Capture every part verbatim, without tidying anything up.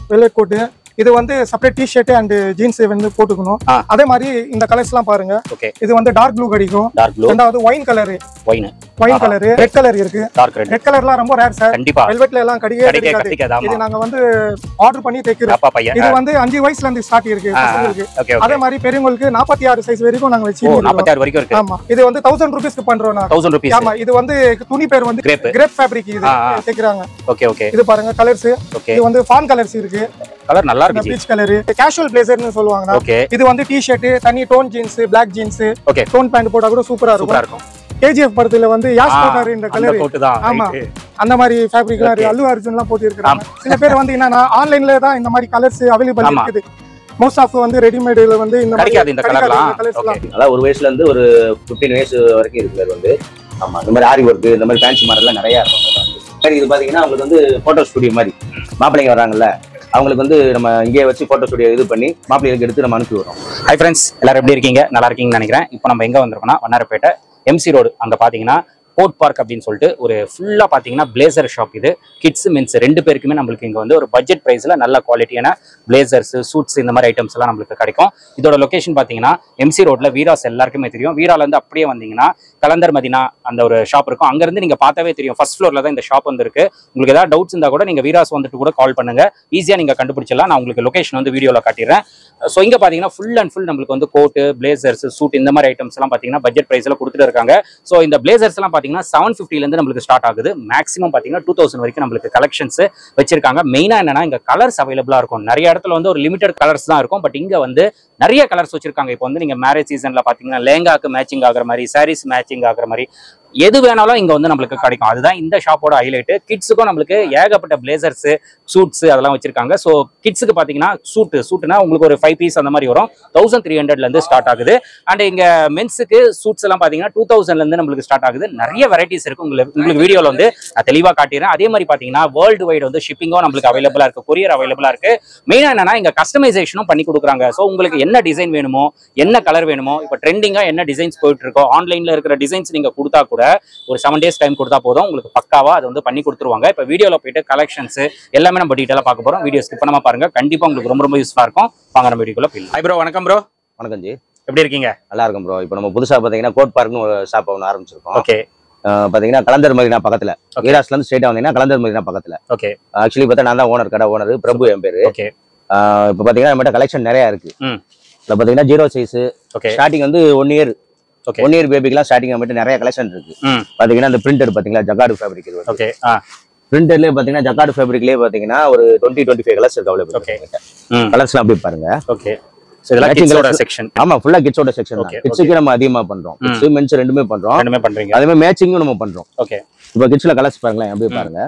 Velvet coat இது வந்து separate T-shirt and jeans வந்து போட்டுக்கணும் அதே மாதிரி இந்த கலர்ஸ்லாம் பாருங்க இது வந்து டார்க் ப்ளூ கிடைக்கும் ரெண்டாவது wine colour wine wine colour red colour இருக்கு ரெட் கலர்லாம் ரொம்ப ரேர் சார் வெல்வெட்ல எல்லாம் கடியே கிடைக்காது இது நாங்க வந்து ஆர்டர் பண்ணி தைக்கிறோம் இது வந்து அஞ்சு வயசுல இருந்து ஸ்டார்ட் இருக்கு பசங்களுக்கு அதே மாதிரி பெரியவங்களுக்கு நாற்பத்தி ஆறு சைஸ் வரைக்கும் நாங்க வச்சிருக்கோம் நாற்பத்தி ஆறு வரைக்கும் இருக்கு ஆமா இது வந்து ஆயிரம் ரூபாய்க்கு பண்றோம் நான் ஆயிரம் ரூபாய் ஆமா இது வந்து துணி பேர் வந்து கிரேப் ஃபேப்ரிக் இது தைக்கறாங்க ஓகே ஓகே இது பாருங்க கலர்ஸ் இது வந்து ஃபான் கலர்ஸ் இருக்கு கலர் நல்லா இருக்கு பீச் கலர் கேஷுவல் பிளேசர்னு சொல்வாங்க இது வந்து டி-ஷர்ட் தனி tone jeans black jeans tone pant போட்டா கூட சூப்பரா இருக்கும் கேஜிஎஃப் படத்துல வந்து யாஷ் போட்டாரு இந்த கலர் ஆமா அந்த மாதிரி ஃபேப்ரிக்லாம் இருக்கு அல்லு அர்ஜுன்லாம் போட்டு இருக்காங்க சில பேர் வந்து என்னன்னா ஆன்லைன்ல தான் இந்த மாதிரி கலர்ஸ் அவேilable இருக்குது மோஸ்ட் ஆஃப் வந்து ரெடிமேட்ல வந்து இந்த மாதிரி இந்த கலர்லாம் அத ஒரு வயசுல இருந்து ஒரு பதினைந்து வயசு வரைக்கும் இருக்கு வந்து ஆமா இந்த மாதிரி ஆரி வர்க் இந்த மாதிரி ஃபேன்சி மாடல்லாம் நிறைய இருக்கும் இது பாத்தீங்கன்னா உங்களுக்கு வந்து போட்டோ ஸ்டுடியோ மாதிரி மாப்பிள்ளைங்க வராங்கல்ல அவங்களுக்கு வந்து நம்ம இங்கே வச்சு போட்டோ ஸ்டுடியோ இது பண்ணி மாப்பிள்ளைகளுக்கு எடுத்து நம்ம அனுப்பி வரோம். ஹை ஃப்ரெண்ட்ஸ், எல்லாரும் எப்படி இருக்கீங்க? நல்லா இருக்கீங்கன்னு நினைக்கிறேன். இப்போ நம்ம எங்கே வந்திருக்கோம்னா வண்ணாரப்பேட்டை எம்சி ரோடு. அங்கே பார்த்தீங்கன்னா கோட் பார்க் அப்படின்னு சொல்லிட்டு ஒரு ஃபுல்லாக பார்த்தீங்கன்னா பிளேசர் ஷாப். இது கிட்ஸ் மென்ஸ் ரெண்டு பேருக்குமே நம்மளுக்கு இங்கே வந்து ஒரு பட்ஜெட் ப்ரைஸில் நல்ல குவாலிட்டியான பிளேசர்ஸ் சூட்ஸ் இந்த மாதிரி ஐட்டம்ஸ் எல்லாம் நம்மளுக்கு கிடைக்கும். இதோட லொகேஷன் பார்த்தீங்கன்னா எம்சி ரோட்ல வீராஸ் எல்லாருக்குமே தெரியும். வீராலேருந்து அப்படியே வந்தீங்கன்னா கலந்தர் மதினா அந்த ஒரு ஷாப் இருக்கும். அங்கேருந்து நீங்கள் பார்த்தாவே தெரியும் ஃபர்ஸ்ட் ஃப்ளோரில் தான் இந்த ஷாப் வந்து இருக்கு. உங்களுக்கு ஏதாவது டவுட்ஸ் இருந்தால் கூட நீங்கள் வீராஸ் வந்துட்டு கூட கால் பண்ணுங்க, ஈஸியாக நீங்கள் கண்டுபிடிச்சிடலாம். நான் உங்களுக்கு லொகேஷன் வந்து வீடியோவில் காட்டிடுறேன். ஸோ இங்கே பார்த்தீங்கன்னா ஃபுல் அண்ட் ஃபுல் நம்மளுக்கு வந்து கோட்டு பிளேசர்ஸ் சூட் இந்த மாதிரி ஐட்டம்ஸ் எல்லாம் பார்த்தீங்கன்னா பட்ஜெட் ப்ரைஸில் கொடுத்துட்டு இருக்காங்க. ஸோ இந்த பிளேசர்ஸ் எல்லாம் பார்த்தீங்கன்னா செவன் ஃபிஃப்டில இருந்து நம்மளுக்கு ஸ்டார்ட் ஆகுது. மேக்ஸிமம் பார்த்தீங்கன்னா டூ தௌசண்ட் வரைக்கும் நம்மளுக்கு கலெக்ஷன்ஸ் வச்சிருக்காங்க. மெயினாக என்னன்னா இங்கே கலர்ஸ் அவைலபிளாக இருக்கும். நிறைய இடத்துல வந்து ஒரு லிமிடெட் கலர்ஸ் தான் இருக்கும். பட் இங்கே வந்து நிறைய கலர்ஸ் வச்சிருக்காங்க. இப்போ வந்து நீங்கள் மேரேஜ் சீசனில் பார்த்தீங்கன்னா லேங்காக்கு மேட்சிங் ஆகிற மாதிரி, சாரீஸ் மேட்சிங் ஆகிற மாதிரி எது வேணாலும் இங்கே வந்து நம்மளுக்கு கிடைக்கும். அதுதான் இந்த ஷாப்போட ஹைலைட்டு. கிட்ஸுக்கும் நம்மளுக்கு ஏகப்பட்ட பிளேசர்ஸ் சூட்ஸ் அதெல்லாம் வச்சிருக்காங்க. ஸோ கிட்ஸுக்கு பார்த்தீங்கன்னா சூட்டு சூட்டுனா உங்களுக்கு ஒரு ஃபைவ் பீஸ் அந்த மாதிரி வரும். தௌசண்ட் த்ரீ ஹண்ட்ரட்லேருந்து ஸ்டார்ட் ஆகுது. அண்ட் இங்கே மென்ஸுக்கு சூட்ஸ் எல்லாம் பார்த்தீங்கன்னா டூ தௌசண்ட்லேருந்து நம்மளுக்கு ஸ்டார்ட் ஆகுது. நிறைய வெரைட்டிஸ் இருக்கு. உங்களுக்கு உங்களுக்கு வீடியோவில் வந்து நான் தெளிவாக காட்டிடுறேன். அதே மாதிரி பார்த்தீங்கன்னா வேர்ல்டு வைடு வந்து ஷிப்பிங்கும் நம்மளுக்கு அவைலபிளாக இருக்கு, கொரியர் அவைலபிளாக இருக்கு. மெயினாக என்னன்னா இங்கே கஸ்டமைசேஷனும் பண்ணி கொடுக்குறாங்க. ஸோ உங்களுக்கு என்ன டிசைன் வேணுமோ, என்ன கலர் வேணுமோ, இப்போ ட்ரெண்டிங்காக என்ன டிசைன்ஸ் போயிட்டு இருக்கோ ஆன்லைனில் இருக்கிற டிசைன்ஸ் நீங்கள் கொடுத்தா கூட ஒரு செவன் டேஸ் டைம் கொடுத்தா போதும், உங்களுக்கு பக்காவா அதை வந்து பண்ணி கொடுத்துருவாங்க. இப்போ வீடியோவில் போயிட்டு கலெக்ஷன்ஸ் எல்லாமே நம்ம டீட்டெயிலாக பார்க்க போகிறோம். வீடியோ ஸ்கிப் பண்ணாம பாருங்க, கண்டிப்பாக உங்களுக்கு ரொம்ப ரொம்ப யூஸ்ஃபுல்லாக இருக்கும். வாங்க நம்ம வீடியோக்குள்ள போய். ஹை ப்ரோ, வணக்கம் ப்ரோ. வணக்கம் ஜி, எப்படி இருக்கீங்க? நல்லா இருக்கும் ப்ரோ. இப்போ நம்ம புதுசாக பார்த்தீங்கன்னா கோட் பார்க்னு ஒரு ஷாப் ஒன்று ஆரம்பிச்சிருக்கோம். ஓகே, பாத்தீங்கன்னா கலந்தர் மதினா பக்கத்துல, வீராஸ்ல இருந்து ஸ்ட்ரைட்டா வந்தீங்கன்னா கலந்தர் மதினா பக்கத்துல. ஓகே, ஆக்சுவலி பார்த்தா நான் தான் ஓனர், கடை ஓனர் பிரபு என் பேரு. ஓகே, இப்போ பாத்தீங்கன்னா நம்மகிட்ட கலெக்ஷன் நிறைய இருக்கு. இப்போ பாத்தீங்கன்னா ஜீரோ சைஸ் ஸ்டார்டிங் வந்து ஒன் இயர் ஒன் இயர் பேபிக்குலாம் ஸ்டார்டிங் நம்மகிட்ட நிறைய கலெக்ஷன் இருக்கு. பாத்தீங்கன்னா இந்த பிரிண்டட் பாத்தீங்களா, ஜக்கார்டு ஃபேப்ரிக். ஓகே, பிரிண்டட்லயே பாத்தீங்கன்னா ஜக்கார்டு ஃபேப்ரிக்லயே பாத்தீங்கன்னா ஒரு டுவெண்ட்டி டுவெண்ட்டி ஃபைவ் கலர்ஸ் இருக்கு அவைலபிள். ஓகே, கலர்ஸ்லாம் அப்படி பாருங்க. ஓகே, சோ இதெல்லாம் கிட்ஸோட செக்ஷன். ஆமா, ஃபுல்லா கிட்ஸோட செக்ஷன் தான். கிட்ஸ்க்கு நம்ம அதிகமா பண்றோம். கிட்ஸ் மென்ஸ் ரெண்டுமே பண்றோம். ரெண்டுமே பண்றீங்க. அதே மாதிரி மேட்சிங்கும் நம்ம பண்றோம். ஓகே, இப்போ கிட்ஸ்ல கலர்ஸ் பாருங்களேன், அப்படியே பாருங்க.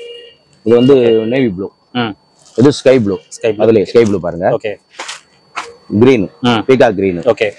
இது வந்து நேவி ப்ளூ, இது ஸ்கை ப்ளூ, அதுல ஸ்கை ப்ளூ பாருங்க. Okay, green, peacock green. Okay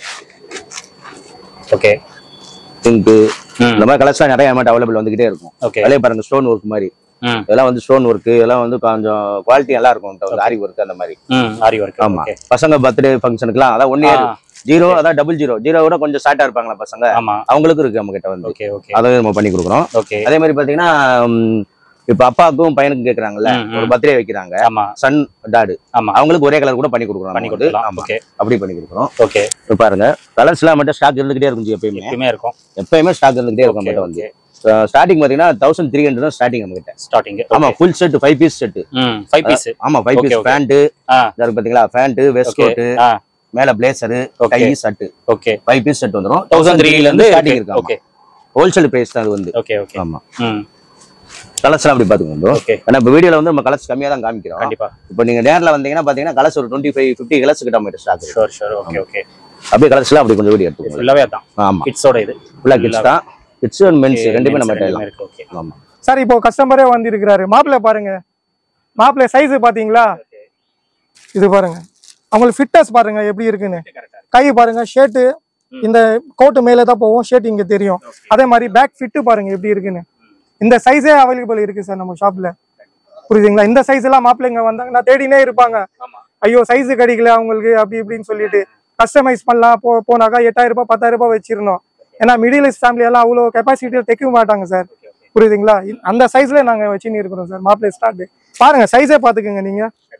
okay, pink, இந்த மாதிரி கலர்ஸ்லாம் நிறைய அமௌண்ட் அவைலபிள் வந்துகிட்டே இருக்கும். அதே பாருங்க ஸ்டோன் ஒர்க் மாதிரி, இதெல்லாம் வந்து ஸ்டோன் ஒர்க், இதெல்லாம் வந்து கொஞ்சம் குவாலிட்டி நல்லா இருக்கும். ஆரி ஒர்க் அந்த மாதிரி ஆரி ஒர்க். ஆமா, பசங்க பர்த்டே ஃபங்க்ஷனுக்குலாம் அதான் ஒன் இயர் ஜீரோ, அதான் டபுள் ஜீரோ ஜீரோ விட கொஞ்சம் ஷார்ட்டா இருப்பாங்களா பசங்க, அவங்களுக்கும் இருக்கு நம்ம கிட்ட வந்து. அதை நம்ம பண்ணி கொடுக்குறோம். அதே மாதிரி பாத்தீங்கன்னா இப்ப அப்பாவுக்கும் பையனுக்கும் கேக்குறாங்கல்ல, ஒரு பர்த்டே வைக்கிறாங்க, சன் டாடு, அவங்களுக்கு ஒரே கலர் கூட பண்ணி கொடுக்குறோம். அப்படி பண்ணி கொடுக்குறோம். ஓகே, இப்ப பாருங்க கலர்ஸ் எல்லாம் மட்டும் ஸ்டாக் இருந்துகிட்டே இருக்கும். எப்பயுமே எப்பயுமே இருக்கும் எப்பயுமே ஸ்டாக் இருந்துகிட்டே இருக்கும். மட்டும் வந்து ஸ்டார்டிங் பாத்தீங்கன்னா தௌசண்ட் த்ரீ ஹண்ட்ரட் ஸ்டார்டிங் நம்ம கிட்ட ஸ்டார்டிங். ஆமா, full set five piece set. Five piece. ஆமா, ஃபைவ் பீஸ் பேண்ட் பாத்தீங்களா, பேண்ட் வெஸ்ட் கோட், மேல blazer, tie shirt. Okay, five piece set வந்துரும். தௌசண்ட் த்ரீல இருந்து ஸ்டார்டிங் இருக்கு. ஓகே, ஹோல்சேல் பிரைஸ் தான் அது வந்து. Okay okay. ஆமா, கலர்ஸ் எல்லாம் அப்படி பாத்துக்கோங்க. ஏன்னா இப்ப வீடியோல வந்து நம்ம கலர்ஸ் கம்மியா தான் காமிக்கிறோம். கண்டிப்பா. இப்போ நீங்க நேர்ல வந்தீங்கன்னா பாத்தீங்கன்னா கலர்ஸ் ஒரு டுவெண்ட்டி ஃபைவ் ஃபிஃப்டி கலர்ஸ் கிட்ட நம்ம stock. Sure sure. Okay okay. அப்படியே கலர்ஸ் எல்லாம் அப்படி கொஞ்சம் வீடியோ எடுத்துக்கோங்க. ஃபுல்லாவே அதான். ஆமா, கிட்ஸோட இது ஃபுல்லா கிட்ஸ் தான். கிட்ஸ் அண்ட் மென்ஸ் ரெண்டுமே நம்ம டெய்லாம் இருக்கு. ஓகே. ஆமா சார், இப்போ கஸ்டமரே வந்து இருக்காரு. மாப்பிள்ளை பாருங்க, மாப்பிள்ளை சைஸ் பாத்தீங்களா? இது பாருங்க, அவங்களுக்கு ஃபிட்னஸ் பாருங்க எப்படி இருக்குன்னு. கை பாருங்க, ஷர்ட் இந்த கோட் மேல தான் போவோம், ஷர்ட் இங்க தெரியும். அதே மாதிரி பேக் ஃபிட் பாருங்க எப்படி இருக்குன்னு. இந்த சைஸே அவைலபிள் இருக்கு சார் நம்ம ஷாப்ல, புரியுதுங்களா? இந்த சைஸ் எல்லாம் மாப்பிள்ளைங்க வந்தாங்கன்னா தேடினே இருப்பாங்க, ஐயோ சைஸ் கிடைக்கல அவங்களுக்கு அப்படி இப்படின்னு சொல்லிட்டு. கஸ்டமைஸ் பண்ணலாம் போ போனாக்கா எட்டாயிரம் ரூபாய் பத்தாயிரம் ரூபாய் வச்சிருந்தோம். ஏன்னா மிடில் ஈஸ்ட் ஃபேமிலி எல்லாம் அவ்வளோ கெப்பாசிட்டியில் தைக்க மாட்டாங்க சார், புரியுதுங்களா? அந்த சைஸ்ல நாங்க வச்சுன்னு இருக்கிறோம் சார். மாப்பிள்ளை ஸ்டார்ட் பாருங்க, சைஸே பாத்துக்கோங்க நீங்க.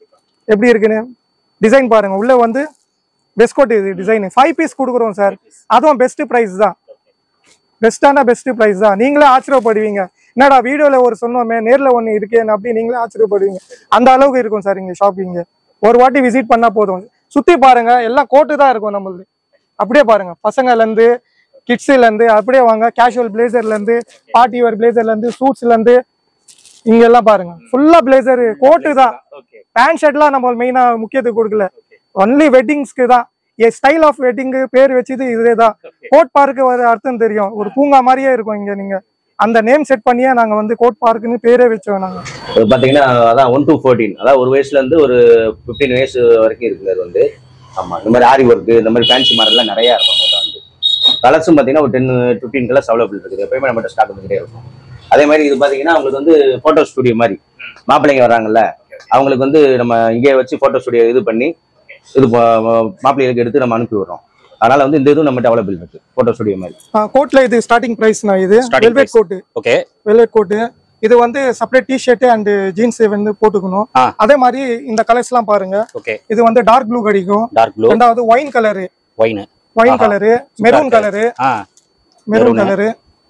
எப்படி இருக்குன்னு டிசைன் பாருங்க. உள்ள வந்து பெஸ்ட் கோட் இது டிசைன் ஃபைவ் பீஸ் கொடுக்குறோம் சார். அதுவும் பெஸ்ட் பிரைஸ் தான். பெஸ்டான பெஸ்ட் பிரைஸ் தான். நீங்களே ஆச்சரியப்படுவீங்க, என்னடா வீடியோல ஒரு சொன்னோமே நேர்ல ஒண்ணு இருக்கேன்னு அப்படி நீங்களே ஆச்சரியப்படுவீங்க. அந்த அளவுக்கு இருக்கும் சார் இங்க ஷாப்பிங். ஒரு வாட்டி விசிட் பண்ணா போதும். சுத்தி பாருங்க, எல்லாம் கோட்டு தான் இருக்கும் நம்மளுக்கு. அப்படியே பாருங்க, பசங்கள்ல இருந்து கிட்ஸ்ல இருந்து அப்படியே வாங்க. கேஷுவல் பிளேசர்ல இருந்து பார்ட்டி வேர் பிளேசர்ல இருந்து சூட்ஸ்ல இருந்து இங்க எல்லாம் பாருங்க ஃபுல்லா பிளேசர் கோட்டு தான். பேண்ட் ஷர்ட்லாம் நம்ம மெயினா முக்கியத்துவம் கொடுக்கல. ஒன்லி வெட்டிங்ஸ்க்கு தான். ஸ்டைல் ஆஃப் வெட்டிங் பேர் வச்சது இதுதான். கோட் பார்க்கு ஒரு அர்த்தம் தெரியும், ஒரு பூங்கா மாதிரியே இருக்கும் இங்க. நீங்க அந்த நேம் செட் பண்ணியே நாங்க வந்து கோட் பார்க்குன்னு பேரே வச்சோம் நாங்க. பாத்தீங்கன்னா அதான் ஒன் டு ஃபோர்டீன், அதாவது ஒரு வயசுல இருந்து ஒரு பிப்டீன் வயசு வரைக்கும் இருக்குது அது வந்து. ஆமா, இந்த மாதிரி ஆரி ஒர்க்கு, இந்த மாதிரி ஃபேன்சி மாடல்லாம் நிறைய இருக்கும். வந்து கலர்ஸும் பாத்தீங்கன்னா ஒரு டென் பிப்டீன் கலர்ஸ் அவைலபிள் இருக்குது. எப்பயுமே நம்ம ஸ்டாக் வந்துகிட்டே இருக்கும். அதே மாதிரி இது பாத்தீங்கன்னா அவங்களுக்கு வந்து போட்டோ ஸ்டுடியோ மாதிரி, மாப்பிள்ளைங்க வராங்கல்ல அவங்களுக்கு வந்து நம்ம இங்கே வச்சு போட்டோ ஸ்டுடியோ இது பண்ணி இது மாப்பிள்ளைகளுக்கு எடுத்து நம்ம அனுப்பி விடுறோம். அதனால வந்து இந்த இதுவும் நம்ம அவைலபிள் இருக்கு போட்டோ ஸ்டுடியோ மாதிரி. கோட்ல இது ஸ்டார்டிங் பிரைஸ்னா இது velvet coat. Okay, velvet coat. இது வந்து separate T shirt and jeans வந்து போட்டுக்கணும். அதே மாதிரி இந்த கலர்ஸ் எல்லாம் பாருங்க. ஓகே, இது வந்து டார்க் ப்ளூ கிடைக்கும். Dark blue. ரெண்டாவது wine colour, wine wine colour, maroon colour, maroon colour,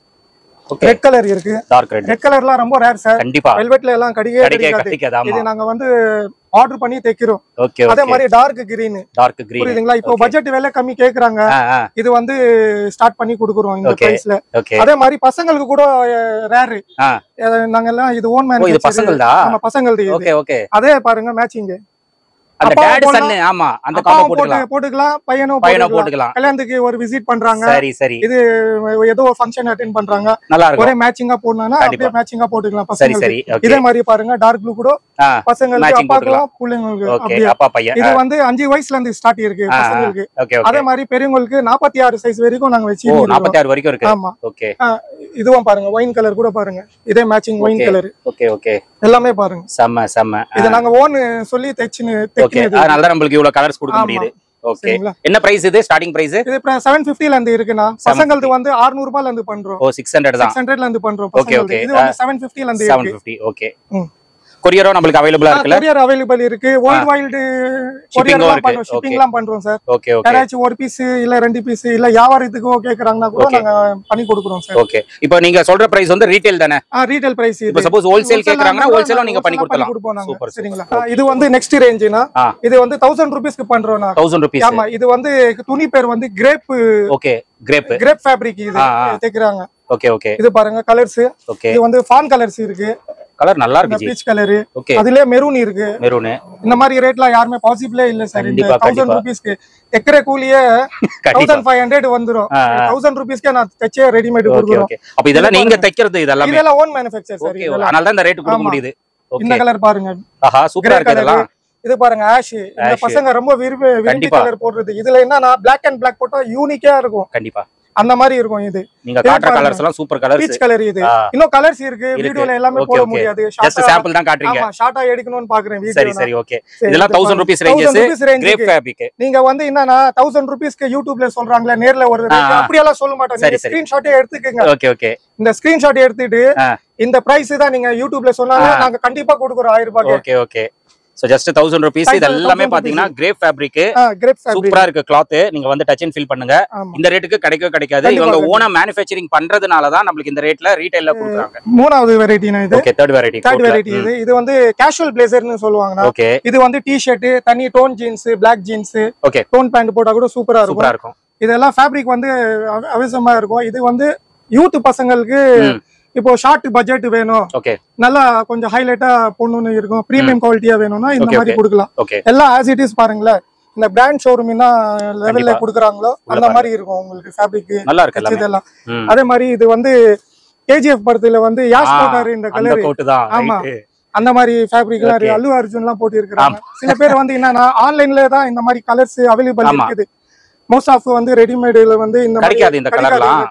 red colour இருக்கு. Dark red. ரெட் கலர்லாம் ரொம்ப ரேர் சார். கண்டிப்பா வெல்வெட்ல எல்லாம் கிடைக்கவே கிடைக்காது. இது நாங்க வந்து ஆர்டர் பண்ணி தைக்கிறோம். ஓகே, அதே மாதிரி டார்க் கிரீன். டார்க் கிரீன் புரியுதுங்களா? இப்போ பட்ஜெட் விலை கம்மி கேக்குறாங்க, இது வந்து ஸ்டார்ட் பண்ணி கொடுக்குறோம் இந்த பிரைஸ்ல. அதே மாதிரி பசங்களுக்கு கூட ரேர். நாங்க எல்லாம் இது ஓன் மேன். இது பசங்கள்தா? ஆமா, பசங்கள்து. Okay, okay. அதே பாருங்க மேட்சிங். அந்த டாட் சன், ஆமா, அந்த காம்போ போட்டுக்கலாம். போட்டுக்கலாம், பையனும் பையனும் போட்டுக்கலாம். கல்யாணத்துக்கு ஒரு விசிட் பண்றாங்க. சரி சரி. இது ஏதோ ஒரு ஃபங்க்ஷன் அட்டெண்ட் பண்றாங்க, நல்லா இருக்கும். ஒரே மேட்சிங்கா போடணும்னா அப்படியே மேட்சிங்கா போட்டுக்கலாம் சரி சரி. பசங்களுக்கு. இதே மாதிரி பாருங்க டார்க் ப்ளூ கூட பசங்களுக்கு, அப்பாக்கலாம், பிள்ளைங்களுக்கு. ஓகே, அப்பா பையன். இது வந்து அஞ்சு வயசுல இருந்து ஸ்டார்ட் இருக்கு பசங்களுக்கு. Okay, okay. அதே மாதிரி பெரியவங்களுக்கு நாற்பத்தி ஆறு சைஸ் வரைக்கும் நாங்க வெச்சி இருக்கோம். நாற்பத்தி ஆறு வரைக்கும் இருக்கு. ஆமா, ஓகே. இதுவும் பாருங்க ஒயின் கலர் கூட பாருங்க, இதே matching wine colour. Okay, okay. எல்லாமே பாருங்க செம்ம செம்ம. இது நாங்க ஓன் சொல்லி தைச்சினு தைக்கிறது. அதனால தான் நமக்கு இவ்வளவு கலர்ஸ் கொடுக்க முடியுது. ஓகே, என்ன பிரைஸ் இது? ஸ்டார்டிங் பிரைஸ் இது seven fifty ல இருந்து இருக்குனா, பசங்களுக்கு வந்து அறுநூறு ரூபாயில இருந்து பண்றோம். ஓ, six hundred தான். six hundred ல இருந்து பண்றோம் பசங்களுக்கு. இது வந்து seven fifty ல இருந்து இருக்கு. seven fifty. ஓகே. கொரியரும் நமக்கு அவேலபிளா இருக்குல? கொரியர் அவேலபிள் இருக்கு. வேர்ல்ட் வைட் கொரியர்லாம் பண்றோம், ஷிப்பிங்லாம் பண்றோம் சார். Okay, okay. யாராச்சும் ஒரு பீஸ் இல்ல ரெண்டு பீஸ் இல்ல வியாபாரத்துக்கு கேக்குறாங்கன்னா கூட நாங்க பண்ணி கொடுக்குறோம் சார். ஓகே. இப்போ நீங்க சொல்ற பிரைஸ் வந்து ரீட்டெயில் தானே? ஆ, ரீட்டெயில் பிரைஸ். இப்போ சப்போஸ் ஹோல்சேல் கேக்குறாங்கன்னா ஹோல்சேலும் நீங்க பண்ணி கொடுக்கலாம். சூப்பர், சரிங்களா? இது வந்து நெக்ஸ்ட் ரேஞ்ச்னா இது வந்து one thousand rupees க்கு பண்றோம் நான். one thousand rupees. ஆமா, இது வந்து துணி பேர் வந்து crepe. Okay, crepe. Crepe fabric இது தைக்கறாங்க. Okay, okay. இது பாருங்க கலர்ஸ். ஓகே. இது வந்து ஃபான் கலர்ஸ் இருக்கு. கலர் நல்லா இருக்கு. Peach colour. ஓகே. அதுலயே மெரூன் இருக்கு. மெரூன். இந்த மாதிரி ரேட்ல யாருமே பாசிபிளே இல்ல சார். இந்த one thousand rupees க்கு எக்கற கூலியே fifteen hundred வந்துரும். one thousand rupees க்கு நான் தச்சே ரெடிமேட் கொடுக்குறோம். ஓகே, அப்ப இதெல்லாம் நீங்க தைக்கிறது இதெல்லாம்? இதெல்லாம் ஓன் மேனுஃபேக்சர் சார். அதனால தான் இந்த ரேட் கொடுக்க முடியுது. ஓகே. இந்த கலர் பாருங்க. ஆஹா, சூப்பரா இருக்கு இதெல்லாம். இது பாருங்க ஆஷ். இந்த பசங்க ரொம்ப விரும்பி விரும்பி கலர் போடுறது. இதுல என்னன்னா Black and Black போட்டா யூனிக்கா இருக்கும். கண்டிப்பா அந்த மாதிரி இருக்கும். இது நீங்க காட்ற கலர்ஸ் எல்லாம் சூப்பர் கலர்ஸ். Peach colour. இது இன்னும் கலர்ஸ் இருக்கு, வீடியோல எல்லாமே போட முடியாது. ஜஸ்ட் சாம்பிள் தான் காட்றீங்க. ஆமா, ஷார்ட்டா எடுக்கணும்னு பாக்குறேன் வீடியோ. சரி சரி. ஓகே. இதெல்லாம் one thousand rupees ranges, crepe fabric. நீங்க வந்து என்னன்னா one thousand rupees க்கு YouTubeல சொல்றாங்களே, நேர்ல ஒரு அப்படி எல்லாம் சொல்ல மாட்டாங்க. நீங்க ஸ்கிரீன்ஷாட்டே எடுத்துக்கங்க. Okay, okay. இந்த ஸ்கிரீன்ஷாட் எடுத்துட்டு இந்த பிரைஸ் தான் நீங்க YouTubeல சொன்னாங்க, நாங்க கண்டிப்பா கொடுக்குறோம் one thousand ரூபாய்க்கு. Okay, okay. So just one thousand rupees. இது எல்லாமே பாத்தீங்கன்னா கிரேப் ஃபேப்ரிக். சூப்பரா இருக்கு கிளாத். நீங்க வந்து டச் அண்ட் ஃபீல் பண்ணுங்க. இந்த ரேட்டுக்கு கிடைக்கவே கிடைக்காது. இவங்க ஓனா manufacturing பண்றதுனால தான் நமக்கு இந்த ரேட்ல ரீட்டைல்ல கொடுக்குறாங்க. மூணாவது வெரைட்டினா இது. Okay, third variety. third variety இது. இது வந்து கேஷுவல் பிளேசர்னு சொல்லுவாங்க. ஓகே. இது வந்து டி-ஷர்ட், தனி tone jeans, Black jeans, okay, tone pant போட்டா கூட சூப்பரா இருக்கும். சூப்பரா இருக்கும். இதெல்லாம் ஃபேப்ரிக் வந்து அவசியமா இருக்கும். இது வந்து யூத் பசங்களுக்கு இப்போ ஷார்ட் பட்ஜெட் வேணும், ஓகே, நல்லா கொஞ்சம் ஹைலைட்டா பொண்ணுன்னு இருக்கும், பிரீமியம் குவாலிட்டியா வேணும்னா இந்த மாதிரி கொடுக்கலாம். எல்லாம் ஆஸ் இட் இஸ் பாருங்களேன். இந்த பிராண்ட் ஷோரூம் என்ன லெவல்ல குடுக்குறாங்களோ அந்த மாதிரி இருக்கும் உங்களுக்கு ஃபேப்ரிக். நல்லா இருக்கு இதெல்லாம். அதே மாதிரி இது வந்து கேஜிஎஃப் படத்துல வந்து யாஷ் போட்டாரு இந்த கலர். ஆமா, அந்த மாதிரி ஃபேப்ரிக் எல்லாம் அல்லு அர்ஜுன் எல்லாம் போட்டு இருக்காங்க. சில பேர் வந்து என்னன்னா ஆன்லைன்ல தான் இந்த மாதிரி கலர்ஸ் அவைலபிள் இருக்குது. மோஸ்ட் ஆஃப் வந்து ரெடிமேட்ல வந்து இந்த மாதிரி இந்த கலர்லாம்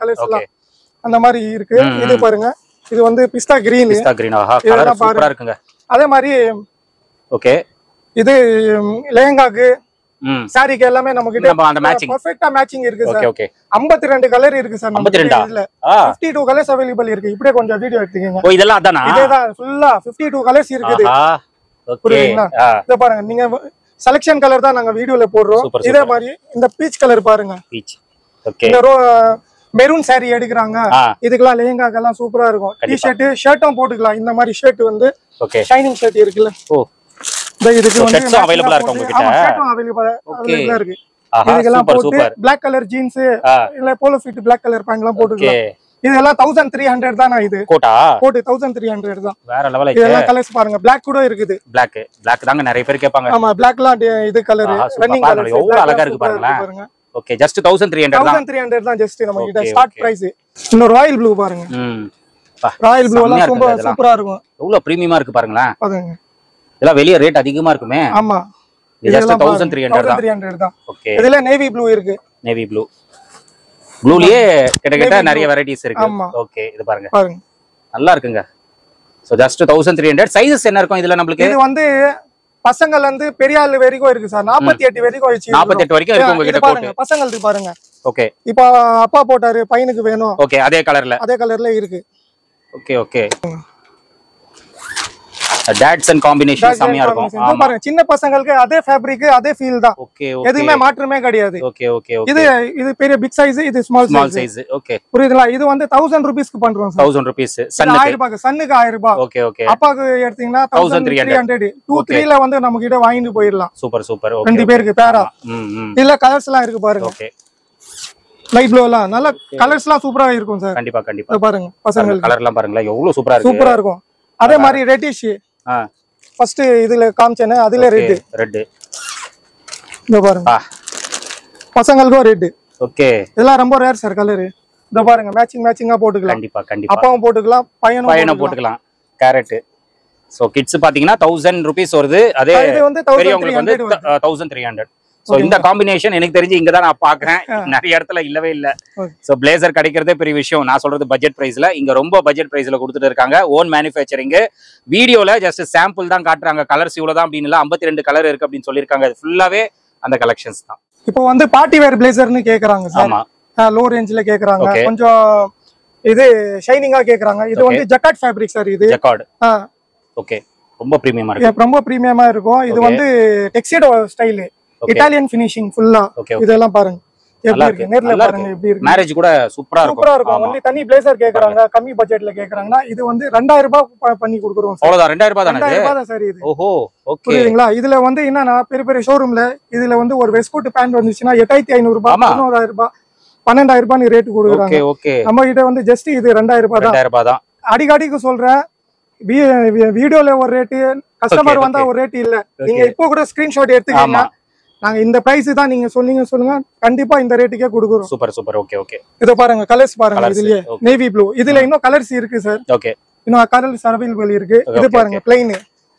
அந்த மாதிரி இருக்கு. இது பாருங்க, இது வந்து பிஸ்தா கிரீன். பிஸ்தா கிரீன். ஆஹா, கலர் சூப்பரா இருக்குங்க. அதே மாதிரி ஓகே, இது லெஹங்காக்கு, சாரிக்கு எல்லாமே நம்ம கிட்ட அந்த மேட்சிங் பெர்ஃபெக்ட்டா மேட்சிங் இருக்கு sir. Okay, okay. fifty-two colour இருக்கு சார் நம்ம கிட்ட. இதுல fifty-two கலர்ஸ் அவேலபிள் இருக்கு. இப்படியே கொஞ்சம் வீடியோ எடுத்துக்கங்க. ஓ, இதெல்லாம் அதானா? இதேதான் ஃபுல்லா fifty-two கலர்ஸ் இருக்குது. புரியுதுங்களா? இத பாருங்க, நீங்க செலக்ஷன் கலர் தான் நாங்க வீடியோல போடுறோம். இதே மாதிரி இந்த பீச் கலர் பாருங்க, பீச். ஓகே. இந்த மெரூன் saree எடுக்கறாங்க, இதுக்கெல்லாம் லெஹங்காக்கெல்லாம் சூப்பரா இருக்கும். டி-ஷர்ட் ஷர்ட்டும் போட்டுக்கலாம். இந்த மாதிரி ஷர்ட் வந்து ஓகே ஷைனிங் ஷர்ட் இருக்குல. ஓ, இந்த இதுக்கு வந்து ஷர்ட்ஸ் அவேலபிளா இருக்கு உங்க கிட்ட. ஆமா, ஷர்ட்டும் அவேலபிளா அவேலபிளா இருக்கு. இதுக்கெல்லாம் போட்டு Black கலர் ஜீன்ஸ் இல்ல போலோ ஃபிட் Black கலர் பேண்ட்லாம் போட்டுக்கலாம். இதெல்லாம் thirteen hundred தானா? இது கோட்டா கோட் thirteen hundred தான். வேற லெவல். இதெல்லாம் கலர்ஸ் பாருங்க, Black கூட இருக்குது. Black Black தாங்க நிறைய பேர் கேட்பாங்க. ஆமா, Blackலாம் இது கலர் ரன்னிங் கலர் எவ்வளவு அழகா இருக்கு பாருங்க. ஓகே, ஜஸ்ட் thirteen hundred தான். thirteen hundred தான் ஜஸ்ட் நம்ம கிட்ட ஸ்டார்ட் பிரைஸ். இன்னொரு ராயல் ப்ளூ பாருங்க. ம், ராயல் ப்ளூ எல்லாம் ரொம்ப சூப்பரா இருக்கும். எவ்வளவு பிரீமியமா இருக்கு பாருங்களா. பாருங்க, இதெல்லாம் வெளிய ரேட் அதிகமா இருக்குமே. ஆமா, இது ஜஸ்ட் thirteen hundred தான். ஓகே, இதுல நேவி ப்ளூ இருக்கு. நேவி ப்ளூ ப்ளூலயே கிட்டத்தட்ட நிறைய வெரைட்டிஸ் இருக்கு. ஓகே, இது பாருங்க பாருங்க, நல்லா இருக்குங்க. So just thirteen hundred. Sizes என்ன இருக்கும் இதுல நமக்கு? இது வந்து பசங்கல இருந்து பெரிய ஆளு வரைக்கும் இருக்கு சார். forty-eight வரைக்கும் வச்சு forty-eight வரைக்கும் இருக்கு உங்க கிட்ட கோட். பசங்களுக்கு பாருங்க. ஓகே, இப்போ அப்பா போட்டாரு, பையனுக்கு வேணும். ஓகே, அதே கலர்ல அதே கலர்ல இருக்கு. Okay okay, dots and combination செமையா இருக்கும். பாருங்க, சின்ன பசங்களுக்கு அதே ஃபேப்ரிக் அதே ஃபீல் தான். ஓகே ஓகே, எதுமே மாற்றமே கிடையாது. ஓகே ஓகே ஓகே, இது இது பெரிய பிக் சைஸ், இது ஸ்மால் ஸ்மால் சைஸ். ஓகே, புரியுதுங்களா? இது வந்து one thousand rupees க்கு பண்றோம் சார். one thousand rupees சன்னுக்கு. one thousand ரூபாய்க்கு சன்னுக்கு one thousand ரூபாய். ஓகே ஓகே, அப்பாக்கு எடுத்தீங்கன்னா thirteen hundred. two three ல வந்து நம்ம கிட்ட வாங்கிட்டு போயிரலாம். Super super. ஓகே, ரெண்டு பேருக்கு பேரா. ம் ம், இல்ல கலர்ஸ் எல்லாம் இருக்கு பாருங்க. ஓகே, லைட் ப்ளூ எல்லாம் நல்ல கலர்ஸ் எல்லாம் சூப்பரா இருக்கும் சார். கண்டிப்பா கண்டிப்பா. பாருங்க பசங்களுக்கு கலர் எல்லாம் பாருங்க, எவ்வளவு சூப்பரா இருக்கு. சூப்பரா இருக்கும். அதே மாதிரி ரெட்டிஷ் ஃபர்ஸ்ட் இதுல காமிச்சேனே, அதுல ரெட் ரெட். இத பாருங்க, பசங்களுக்கும் ரெட். ஓகே, இதெல்லாம் ரொம்ப ரேர் சார் கலர். இத பாருங்க, மேட்சிங் மேட்சிங்கா போட்டுக்கலாம். கண்டிப்பா கண்டிப்பா, அப்பாவும் போட்டுக்கலாம், பையனும் பையனும் போட்டுக்கலாம். கேரட். சோ கிட்ஸ் பாத்தீங்கன்னா one thousand rupees வருது. அதே இது வந்து பெரியவங்களுக்கு வந்து thirteen hundred. சோ இந்த காம்பினேஷன் எனக்கு தெரிஞ்சு இங்க தான் நான் பாக்குறேன், நிறைய இடத்துல இல்லவே இல்ல. சோ பிளேசர் கிடைக்கிறதே பெரிய விஷயம். நான் சொல்றது பட்ஜெட் பிரைஸ்ல, இங்க ரொம்ப பட்ஜெட் பிரைஸ்ல கொடுத்துட்டு இருக்காங்க. Own manufacturing. வீடியோல ஜஸ்ட் சாம்பிள் தான் காட்டுறாங்க, கலர்ஸ் இவ்வளவுதான் அப்படின்னு இல்ல, fifty two கலர் இருக்கு அப்படின்னு சொல்லிருக்காங்க. ஃபுல்லாவே அந்த கலெக்ஷன்ஸ் தான். இப்போ வந்து பார்ட்டி வேர் பிளேசர்னு கேக்குறாங்க சார். ஆமா, லோ ரேஞ்ச்ல கேக்குறாங்க, கொஞ்சம் இது ஷைனிங்கா கேக்குறாங்க. இது வந்து ஜக்கார்ட் ஃபேப்ரிக் சார். இது ஜக்கார்ட். ஓகே, ரொம்ப பிரீமியமா இருக்கு. ரொம்ப பிரீமியமா இருக்கும். இது வந்து டெக்ஸிடோ ஸ்டைல், இட்டாலியன் ஃபினிஷிங் ஃபுல்லா. இதெல்லாம் பாருங்க எப்படி இருக்கு, நேர்ல பாருங்க எப்படி இருக்கு. மேரேஜ் கூட சூப்பரா இருக்கும். சூப்பரா இருக்கும். ஒன்லி தனி பிளேசர் கேக்குறாங்க, கம்மி பட்ஜெட்ல கேக்குறாங்கன்னா இது வந்து two thousand ரூபாய் பண்ணி கொடுக்குறோம் சார். அவ்வளவுதான், two thousand ரூபாய் தானே? two thousand ரூபாய் தான் சார் இது. ஓஹோ, ஓகே, புரியுதுங்களா? இதுல வந்து என்னன்னா பெரிய பெரிய ஷோரூம்ல இதுல வந்து ஒரு வெஸ்ட் பேண்ட் வந்துச்சுன்னா eight thousand five hundred ரூபாய், பதினோராயிரம் ரூபாய், பன்னிரண்டாயிரம் ரூபாய் ரேட் கொடுக்குறாங்க. ஓகே ஓகே, நம்ம கிட்ட வந்து ஜஸ்ட் இது two thousand ரூபாய் தான். two thousand ரூபாய் தான். அடிக்கடிக்கு சொல்றேன், வீடியோல ஒரு ரேட், கஸ்டமர் வந்தா ஒரு ரேட் இல்ல. நீங்க இப்போ கூட ஸ்கிரீன்ஷாட் எடுத்துக்கீங்க, நாங்க இந்த பிரைஸ் தான் நீங்க சொன்னீங்க சொல்லுங்க, கண்டிப்பா இந்த ரேட்டுக்கே கொடுக்குறோம். Super super. ஓகே ஓகே, இத பாருங்க, கலர்ஸ் பாருங்க. இதுலயே நேவி ப்ளூ, இதுல இன்னும் கலர்ஸ் இருக்கு சார். ஓகே, இன்னும் கலர்ஸ் அவைலபிள் இருக்கு. இது பாருங்க பிளைன்,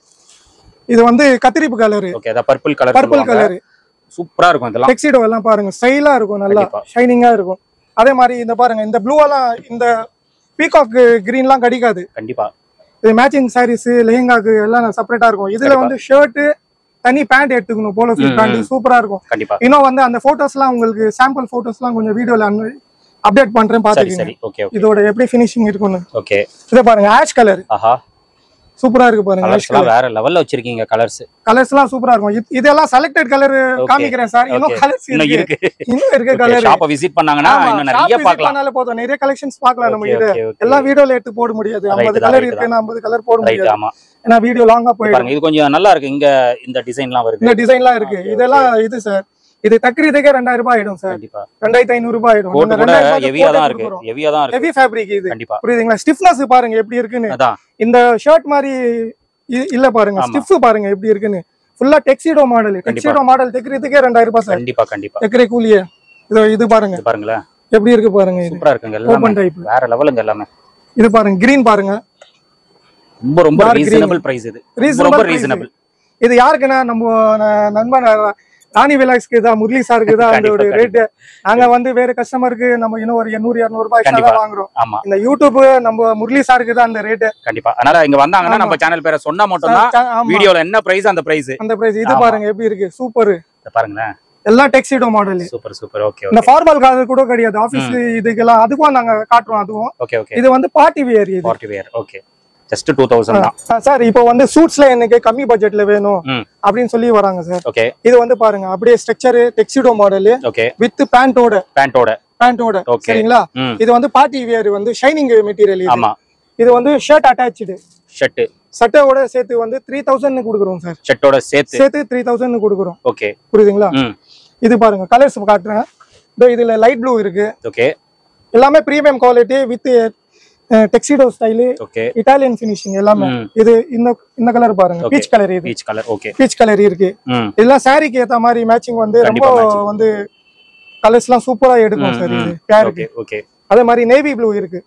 இது வந்து கத்திரிப்பு கலர். ஓகே, அத பர்பிள் கலர். பர்பிள் கலர் சூப்பரா இருக்கும். இதெல்லாம் டெக்ஸிடோ எல்லாம் பாருங்க, ஸ்டைலா இருக்கும், நல்லா ஷைனிங்கா இருக்கும். அதே மாதிரி இந்த பாருங்க, இந்த ப்ளூ எல்லாம் இந்த பீகாக் கிரீன்லாம் கிடைக்காது. கண்டிப்பா இது மேட்சிங் சாரீஸ், லெஹங்காக்கு எல்லாம் செப்பரேட்டா இருக்கும். இதுல வந்து ஷர்ட் தனி பேண்ட் எடுத்துக்கணும், போலோ ஃபிட் பேண்ட் சூப்பரா இருக்கும். கண்டிப்பா. இன்னும் வந்து அந்த போட்டோஸ்லாம் உங்களுக்கு சாம்பிள் போட்டோஸ்லாம் கொஞ்சம் வீடியோல அப்டேட் பண்றேன், பாத்துக்கீங்க இதோட எப்படி ஃபினிஷிங் இருக்கும்னு. ஓகே, இத பாருங்க, ஆஷ் கலர். ஆஹா, சூப்பரா இருக்கு பாருங்க. கலர்ஸ்லாம் வேற லெவல்ல வச்சிருக்கீங்க. கலர்ஸ் கலர்ஸ்லாம் சூப்பரா இருக்கும். இதெல்லாம் செலக்டட் கலர் காமிக்கிறேன் சார். இன்னும் கலர்ஸ் இருக்கு, இன்னும் இருக்கு கலர். ஷாப்பை விசிட் பண்ணாங்கன்னா இன்னும் நிறைய பார்க்கலாம். அதனால போதும், நிறைய கலெக்ஷன்ஸ் பார்க்கலாம். நம்ம கிட்ட எல்லாம் வீடியோல எடுத்து போட முடியாது. fifty கலர் இருக்கு, fifty கலர் போட முடியாது. ஆமா, ஏனா வீடியோ லாங்கா போயிடும். இது கொஞ்சம் நல்லா இருக்கு. இங்க இந்த டிசைன்லாம் வருது, இந்த டிசைன்லாம் இருக்கு. இதெல்லாம் இது சார், இது தக்ரீதுக்கே two thousand ரூபாய் ஆயிடும் சார். கண்டிப்பா two thousand five hundred ரூபாய் ஆயிடும். கோட் கூட ஹெவியா தான் இருக்கு, ஹெவியா தான் இருக்கு. ஹெவி ஃபேப்ரிக் இது. கண்டிப்பா, புரியுதுங்களா? ஸ்டிஃப்னஸ் பாருங்க எப்படி இருக்குன்னு. அதான் இந்த ஷர்ட் மாதிரி இல்ல பாருங்க, ஸ்டிஃப் பாருங்க எப்படி இருக்குன்னு. ஃபுல்லா டெக்ஸிடோ மாடல். டெக்ஸிடோ மாடல் தக்ரீதுக்கே two thousand ரூபாய் சார். கண்டிப்பா கண்டிப்பா. தக்ரீ கூலியே இது இது பாருங்க, பாருங்களா எப்படி இருக்கு பாருங்க. சூப்பரா இருக்குங்க, எல்லாம் வேற லெவலுங்க எல்லாமே. இது பாருங்க, கிரீன் பாருங்க, ரொம்ப ரொம்ப ரீசனபிள் பிரைஸ். இது ரொம்ப ரீசனபிள். இது யாருக்குன்னா நம்ம நண்பன் ராணி விலாக்ஸ்க்கு தான், முரளி சாருக்கு தான் அந்த ஒரு ரேட். நாங்க வந்து வேற கஸ்டமருக்கு நம்ம இன்னும் ஒரு எண்ணூறு இருநூறு ரூபாய் எக்ஸ்ட்ரா வாங்குறோம். இந்த யூடியூப் நம்ம முரளி சாருக்கு தான் அந்த ரேட். கண்டிப்பா. அதனால இங்க வந்தாங்கன்னா நம்ம சேனல் பேரை சொன்னா மட்டும் தான் வீடியோல என்ன பிரைஸ் அந்த பிரைஸ் அந்த பிரைஸ். இது பாருங்க எப்படி இருக்கு, சூப்பர். பாருங்க, எல்லாம் tuxedo model. Super super. Okay, இந்த ஃபார்மல் கார் கூட கிடையாது, ஆபீஸ் இதுக்கெல்லாம் அதுக்கும் நாங்க காட்டுறோம். அதுவும் ஓகே ஓகே. இது வந்து பார்ட்டி வியர். இது party wear. Okay, just two thousand தான் சார். இப்போ வந்து சூட்ஸ்ல எனக்கு கம்மி பட்ஜெட்ல வேணும் அப்படின்னு சொல்லி வராங்க சார். ஓகே. இது வந்து பாருங்க அப்படியே structure tuxedo model. Okay. With பேண்டோட பேண்டோட பேண்டோட சரிங்களா? இது வந்து பார்ட்டி வியர் வந்து ஷைனிங் மெட்டீரியல். ஆமா. இது வந்து ஷர்ட் அட்டாச்டு. ஷர்ட் சட்டையோட சேர்த்து வந்து three thousand கொடுக்குறோம் சார். ஷர்ட்டோட சேர்த்து சேர்த்து three thousand கொடுக்குறோம். ஓகே. புரியுதுங்களா? இது பாருங்க கலர்ஸ் காட்டுறேன். இதுல லைட் ப்ளூ இருக்கு. ஓகே. எல்லாமே premium quality with tuxedo style. Okay. Italian finishing எல்லாமே. இது இந்த இந்த கலர் பாருங்க பீச் கலர். இது peach colour. Okay. Peach colour இருக்கு. இதெல்லாம் சாரிக்கு ஏத்த மாதிரி மேட்சிங் வந்து ரொம்ப வந்து கலர்ஸ்லாம் சூப்பரா எடுக்கும் சார் இது பேருக்கு. ஓகே. அதே மாதிரி நேவி ப்ளூ இருக்கு.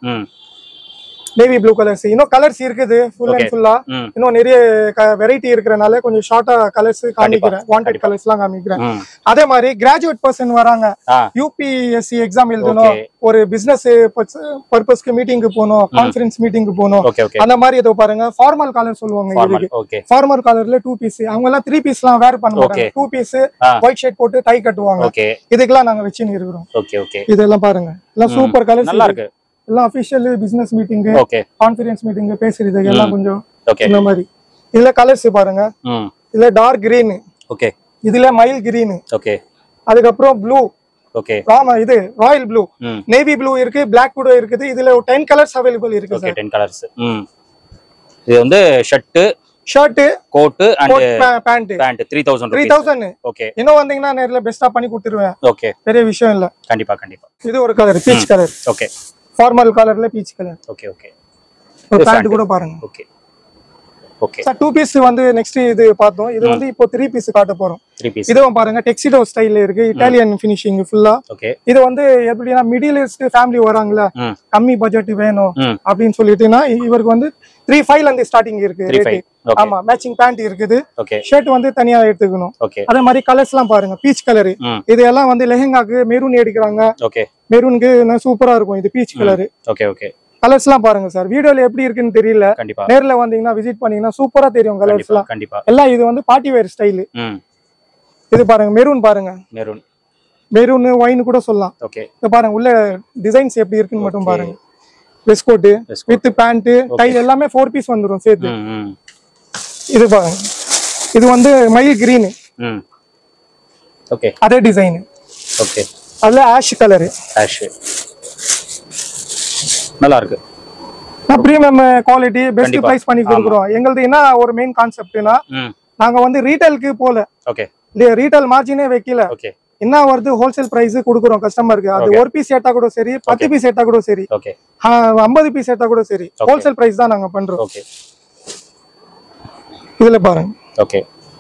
நேவி ப்ளூ கலர்ஸ் இன்னும் கலர்ஸ் இருக்குது ஃபுல் அண்ட் ஃபுல்லா. இன்னும் நிறைய வெரைட்டி இருக்கறனால கொஞ்சம் ஷார்ட்டா கலர்ஸ் காமிக்கிறேன். வாண்டட் கலர்ஸ்லாம் காமிக்கிறேன். அதே மாதிரி கிராஜுவேட் பர்சன் வராங்க, யூபிஎஸ்சி எக்ஸாம் எழுதணும், ஒரு பிசினஸ் பர்பஸ்க்கு மீட்டிங்க்கு போகணும், கான்ஃபரன்ஸ் மீட்டிங்க்கு போகணும், அந்த மாதிரி ஏதோ பாருங்க ஃபார்மல் கலர் சொல்லுவாங்க. இதுக்கு ஃபார்மல் கலர்ல டூ பீஸ். அவங்க எல்லாம் த்ரீ பீஸ்லாம் வேர் பண்ணுவாங்க. டூ பீஸ் ஒயிட் ஷர்ட் போட்டு டை கட்டுவாங்க. இதுக்கெல்லாம் நாங்க வச்சுன்னு இருக்கிறோம். இதெல்லாம் பாருங்க எல்லாம் சூப்பர் கலர்ஸ். நல்லா இருக்கு. எல்லாம் official business meeting, conference meeting பேசுறது எல்லாம் கொஞ்சம் இந்த மாதிரி. இதுல கலர்ஸ் பாருங்க. இதுல டார்க் கிரீன். ஓகே. இதுல மைல் கிரீன். ஓகே. அதுக்கப்புறம் ப்ளூ. ஓகே. ராமா இது ராயல் ப்ளூ, நேவி ப்ளூ இருக்கு, பிளாக் கூட இருக்குது. இதுல ten கலர்ஸ் அவேலபிள் இருக்கு சார். ten colours. ம். இது வந்து shirt, shirt, coat and pant. Pant three thousand. three thousand. Okay. இன்னும் வந்தீங்கன்னா நேர்ல பெஸ்டா பண்ணி கொடுத்துருவேன். ஓகே. பெரிய விஷயம் இல்ல. கண்டிப்பா கண்டிப்பா. இது ஒரு colour peach colour. Okay. Formal கலர்ல peach colour. Okay okay. Pant கூட பாருங்க. Okay okay. Sir two piece வந்து நெக்ஸ்ட் இது பார்த்தோம். இது வந்து இப்போ த்ரீ பீஸ் காட்ட போறோம். Three piece. இதுவும் பாருங்க டெக்ஸிடோ ஸ்டைல்ல இருக்கு. இட்டாலியன் ஃபினிஷிங் ஃபுல்லா. ஓகே. இது வந்து எப்படினா மிடில் ஈஸ்ட் ஃபேமிலி வராங்கல, கம்மி பட்ஜெட் வேணும் அப்படினு சொல்லிட்டுனா இவருக்கு வந்து three five ல இருந்து ஸ்டார்டிங் இருக்கு. ஆமா மேட்சிங் பேண்ட் இருக்குது. ஷர்ட் வந்து தனியா எடுத்துக்கணும். அதே மாதிரி கலர்ஸ்லாம் பாருங்க பீச் கலர். இது எல்லாம் வந்து லெஹெங்காக்கு மெரூன் எடுக்கறாங்க. ஓகே. மெரூனுக்கு சூப்பரா இருக்கும் இது பீச் கலர். Okay okay. கலர்ஸ்லாம் பாருங்க சார். வீடியோல எப்படி இருக்குன்னு தெரியல. நேர்ல வந்தீங்கன்னா விசிட் பண்ணீங்கன்னா சூப்பரா தெரியும் கலர்ஸ்லாம். கண்டிப்பா. எல்லாம் இது வந்து பார்ட்டி வேர் ஸ்டைல். இது பாருங்க மெரூன் பாருங்க. மெரூன் மெரூன் ஒயின் கூட சொல்லலாம். ஓகே. இது பாருங்க உள்ள டிசைன்ஸ் எப்படி இருக்குன்னு மட்டும் பாருங்க. வெஸ்ட் வித் பேண்ட் டை எல்லாமே four பீஸ் வந்துரும் சேர்த்து. இது பாருங்க. இது வந்து மயில் கிரீன். ம். ஓகே. அதே டிசைன். ஓகே. அதுல ஆஷ் கலர். ஆஷ். நல்லா இருக்கு. நான் பிரீமியம் குவாலிட்டி பெஸ்ட் பிரைஸ் பண்ணி கொடுக்குறோம். எங்களுது என்ன ஒரு மெயின் கான்செப்ட்னா நாங்க வந்து ரீட்டைலுக்கு போல. ஓகே. ரீட்டைல் மார்ஜினே வைக்கல. ஓகே. என்ன வருது ஹோல்சேல் பிரைஸ் கொடுக்குறோம் கஸ்டமருக்கு. அது ஒரு பீஸ் ஏட்டா கூட சரி, பத்து பீஸ் ஏட்டா கூட சரி, ஐம்பது பீஸ் ஏட்டா கூட சரி, ஹோல்சேல் பிரைஸ் தான் நாங்க பண்றோம். ஓகே. இதுல பாருங்க. ஓகே.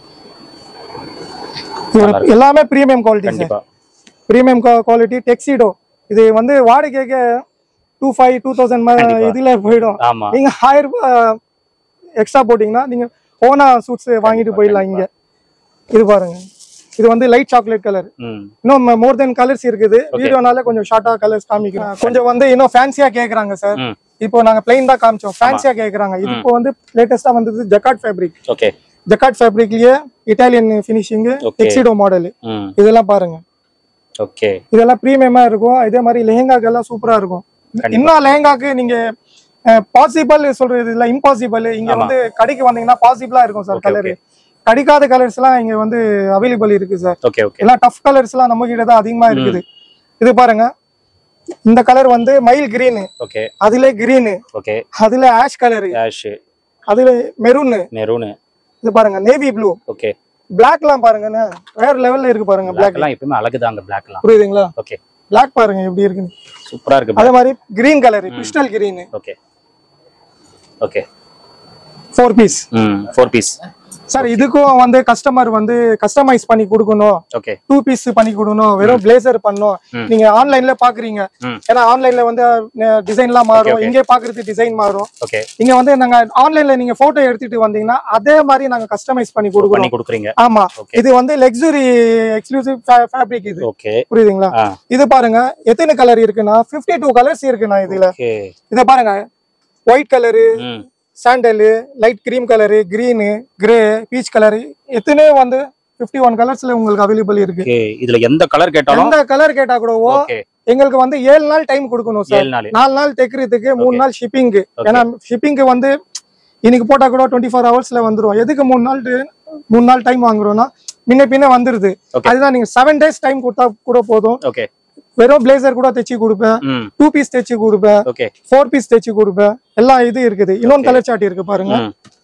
எல்லாமே பிரீமியம் குவாலிட்டி. கண்டிப்பா பிரீமியம் குவாலிட்டி டெக்ஸிடோ. இது வந்து வாடகைக்கு two five two thousand இதுல போய்டும். நீங்க ஆயிரம் ரூபாய் எக்ஸ்ட்ரா போட்டீங்கன்னா நீங்க ஓனா சூட்ஸ் வாங்கிட்டு போயிடலாம். இங்க இது பாருங்க. இது வந்து லைட் சாக்லேட் கலர். இன்னும் மோர் தென் கலர்ஸ் இருக்குது. வீடியோனால கொஞ்சம் ஷார்ட்டா கலர்ஸ் காமிக்கிறேன். கொஞ்சம் வந்து இன்னும் ஃபேன்சியா கேக்குறாங்க சார். இப்போ நாங்க பிளைன் தான் காமிச்சோம். ஃபேன்சியா கேக்குறாங்க. இப்போ வந்து லேட்டஸ்டா வந்தது ஜக்கார்ட் ஃபேப்ரிக். ஓகே. ஜக்கார்ட் ஃபேப்ரிக்லயே இட்டாலியன் ஃபினிஷிங் டெக்ஸிடோ மாடல். இதெல்லாம் பாருங்க. ஓகே. இதெல்லாம் பிரீமியமா இருக்கும். இதே மாதிரி லெஹெங்காக்கு எல்லாம் சூப்பரா இருக்கும். இன்னும் லெஹெங்காக்கு நீங்க பாசிபிள் சொல்றது இல்ல, இம்பாசிபிள். இங்க வந்து கடைக்கு வந்தீங்கன்னா பாசிபிளா இருக்கும் சார் கலர். கிடைக்காத கலர்ஸ் எல்லாம் இங்க வந்து அவைலபிள் இருக்கு சார். Okay okay. எல்லாம் டஃப் கலர்ஸ் எல்லாம் நம்ம கிட்ட தான் அதிகமா இருக்குது. இது பாருங்க. இந்த கலர் வந்து மயில் கிரீன். ஓகே. அதுல கிரீன். ஓகே. அதுல ஆஷ் கலர். ஆஷ். அதுல மெரூன். மெரூன். இது பாருங்க நேவி ப்ளூ. ஓகே. பிளாக்லாம் பாருங்க வேற லெவல்ல இருக்கு பாருங்க. பிளாக்லாம் எப்பவுமே அழகுதாங்க பிளாக்லாம். புரியுதுங்களா? ஓகே. பிளாக் பாருங்க எப்படி இருக்குன்னு. சூப்பரா இருக்கு. அதே மாதிரி green colour crystal green. Okay okay. Four piece. ம் ஃபோர் பீஸ். சார் இதுக்கும் வந்து கஸ்டமர் வந்து கஸ்டமைஸ் பண்ணி கொடுக்கணும். ஓகே. டூ பீஸ் பண்ணி கொடுக்கணும். வெறும் பிளேசர் பண்ணனும். நீங்க ஆன்லைன்ல பாக்குறீங்க. ஏன்னா ஆன்லைன்ல வந்து டிசைன்லாம் மாறும். இங்க பாக்குறது டிசைன் மாறும். ஓகே. இங்க வந்து நாங்க ஆன்லைன்ல நீங்க போட்டோ எடுத்துட்டு வந்தீங்கன்னா அதே மாதிரி நாங்க கஸ்டமைஸ் பண்ணி கொடுக்கறோம். பண்ணி கொடுக்குறீங்க. ஆமா. இது வந்து லக்ஸரி எக்ஸ்க்ளூசிவ் ஃபேப்ரிக் இது. ஓகே. புரியுதுங்களா? இது பாருங்க எத்தனை கலர் இருக்குன்னா fifty-two கலர்ஸ் இருக்குனா இதுல. ஓகே. இத பாருங்க. White colour, sandal, light cream colour, green, grey, peach colour, எத்தனை வந்து fifty-one கலர்ஸ்ல உங்களுக்கு அவைலபிள் இருக்கு. இதுல எந்த கலர் கேட்டாலும் எந்த கலர் கேட்டா கூட எங்களுக்கு வந்து ஏழு நாள் டைம் கொடுக்கணும் சார். நாலு நாள் தைக்கிறதுக்கு மூணு நாள் ஷிப்பிங். ஏன்னா ஷிப்பிங் வந்து இன்னைக்கு போட்டா கூட டுவெண்ட்டி ஃபோர் ஹவர்ஸ்ல வந்துரும். எதுக்கு மூணு நாள் மூணு நாள் டைம் வாங்குறோம்னா முன்ன பின்ன வந்துருது. அதுதான் நீங்க செவன் டேஸ் டைம் கொடுத்தா கூட போதும். வெறும் பிளேசர் கூட தைச்சு கொடுப்பேன், டூ பீஸ் தைச்சு கொடுப்பேன், ஃபோர் பீஸ் தைச்சு கொடுப்பேன், எல்லா இது இருக்குது. இன்னொன்னு கலர் சார்ட் இருக்கு பாருங்க.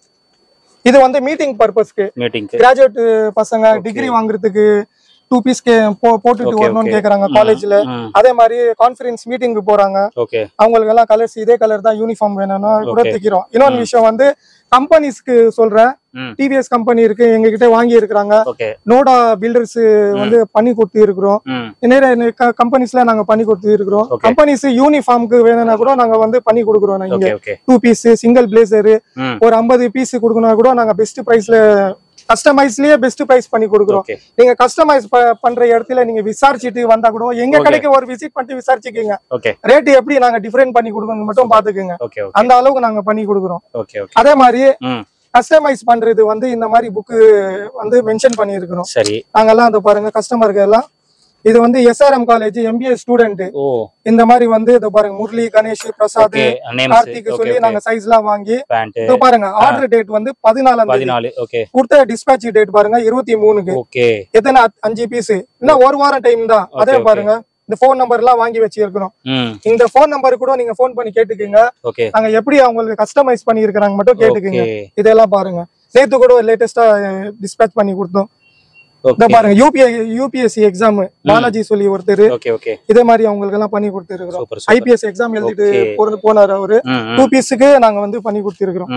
இது வந்து மீட்டிங் பர்பஸ்க்கு, கிராஜுவேட் பசங்க டிகிரி வாங்குறதுக்கு டூ பீஸ்க்கு போட்டுட்டு வரணும்னு கேக்குறாங்க காலேஜ்ல. அதே மாதிரி கான்ஃபரன்ஸ் மீட்டிங்க்கு போறாங்க, அவங்களுக்கு எல்லாம் கலர்ஸ் இதே கலர் தான் யூனிஃபார்ம் வேணும்னா கூட தைக்கிறோம். இன்னொன்னு விஷயம் வந்து கம்பெனிஸ்க்கு சொல்றேன், டிவிஎஸ் கம்பெனி இருக்கு எங்க கிட்ட வாங்கி இருக்கிறாங்க, நோடா பில்டர்ஸ் வந்து பண்ணி கொடுத்து இருக்கிறோம், நிறைய கம்பெனிஸ்ல நாங்க பண்ணி கொடுத்து இருக்கிறோம். கம்பெனிஸ் யூனிஃபார்முக்கு வேணும்னா கூட நாங்க வந்து பண்ணி கொடுக்குறோம். இங்க டூ பீஸ் சிங்கிள் பிளேசர் ஒரு ஐம்பது பீஸ் கொடுக்கணும் கூட நாங்க பெஸ்ட் பிரைஸ்ல கஸ்டமைஸ்லயே பெஸ்ட் பிரைஸ் பண்ணி கொடுக்குறோம். நீங்க கஸ்டமைஸ் பண்ற இடத்துல நீங்க விசாரிச்சுட்டு வந்தா கூட எங்க கடைக்கு ஒரு விசிட் பண்ணிட்டு விசாரிச்சுக்கீங்க, ரேட் எப்படி நாங்க டிஃபரெண்ட் பண்ணி கொடுக்கணும் மட்டும் பாத்துக்கோங்க. அந்த அளவுக்கு நாங்க பண்ணி கொடுக்குறோம். அதே மாதிரி கஸ்டமைஸ் பண்றது வந்து இந்த மாதிரி புக் வந்து மென்ஷன் பண்ணி இருக்கிறோம். நாங்கெல்லாம் அந்த பாருங்க கஸ்டமருக்கு எல்லாம் இது வந்து எஸ்ஆர்எம் காலேஜ் எம்பிஏ ஸ்டூடெண்ட். இந்த மாதிரி வந்து இத பாருங்க முரளி, கணேஷ், பிரசாத், கார்த்திக் சொல்லி நாங்க சைஸ் எல்லாம் வாங்கி இத பாருங்க. ஆர்டர் டேட் வந்து பதினாலாம் தேதி, கொடுத்த டிஸ்பாட்ச் டேட் பாருங்க இருபத்தி மூணுக்கு. எத்தனை அஞ்சு பீஸ், இன்னும் ஒரு வாரம் டைம் தான். அதே பாருங்க இந்த போன் நம்பர் எல்லாம் வாங்கி வச்சு இருக்கணும். இந்த போன் நம்பர் கூட நீங்க போன் பண்ணி கேட்டுக்கீங்க, நாங்க எப்படி அவங்களுக்கு கஸ்டமைஸ் பண்ணி இருக்கிறாங்க மட்டும் கேட்டுக்கீங்க. இதெல்லாம் பாருங்க நேத்து கூட லேட்டஸ்டா டிஸ்பாட்ச் பண்ணி கொடுத்தோம். பாருங்க யூபிஎஸ்சி எக்ஸாம் பாலாஜி சொல்லி ஒருத்தர் இதே மாதிரி அவங்களுக்கு எல்லாம் பண்ணி கொடுத்துருக்கோம். ஐபிஎஸ் எக்ஸாம் எழுதிட்டு போனாரு அவரு, டூ பீஸுக்கு நாங்க வந்து பண்ணி கொடுத்துருக்கோம்.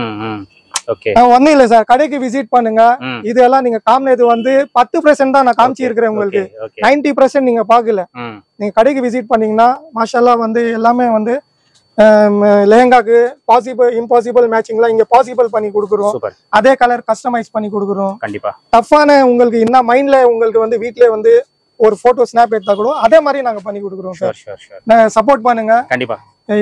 ஒன்னும் இல்ல சார், கடைக்கு விசிட் பண்ணுங்க. இதெல்லாம் நீங்க காமினது வந்து பத்து பர்சன்ட் தான் நான் காமிச்சு இருக்கிறேன். உங்களுக்கு நைன்டி பர்சன்ட் நீங்க பாக்கல. நீங்க கடைக்கு விசிட் பண்ணீங்கன்னா மாஷால்லா வந்து எல்லாமே வந்து லெஹங்காக்கு பாசிபிள் இம்பாசிபிள் மேட்சிங்லாம் இங்க பாசிபிள் பண்ணி கொடுக்குறோம். அதே கலர் கஸ்டமைஸ் பண்ணி கொடுக்குறோம். கண்டிப்பா டஃப்பான உங்களுக்கு என்ன மைண்ட்ல உங்களுக்கு வந்து வீட்லயே வந்து ஒரு போட்டோ ஸ்னாப் எடுத்தா கூட அதே மாதிரி நாங்க பண்ணி கொடுக்குறோம் சார். சப்போர்ட் பண்ணுங்க. கண்டிப்பா